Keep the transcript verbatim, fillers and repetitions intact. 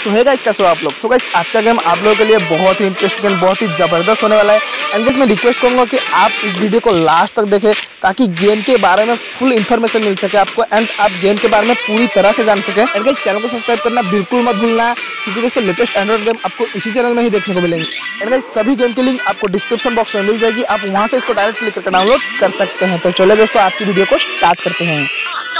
तो है गाइस, कैसे हो आप लोग। तो गाइस आज का गेम आप लोगों के लिए बहुत ही इंटरेस्टिंग एंड बहुत ही ज़बरदस्त होने वाला है। एंड गाइस मैं रिक्वेस्ट करूंगा कि आप इस वीडियो को लास्ट तक देखें ताकि गेम के बारे में फुल इन्फॉर्मेशन मिल सके आपको एंड आप गेम के बारे में पूरी तरह से जान सके। एंड गाइस चैनल को सब्सक्राइब करना बिल्कुल मत भूलना, क्योंकि दोस्तों लेटेस्ट एंड्रॉइड गेम आपको इसी चैनल में ही देखने को मिलेंगे। एंड गाइस सभी गेम की लिंक आपको डिस्क्रिप्शन बॉक्स में मिल जाएगी, आप वहाँ से इसको डायरेक्ट क्लिक करके डाउनलोड कर सकते हैं। तो चलिए दोस्तों आज की वीडियो को स्टार्ट करते हैं।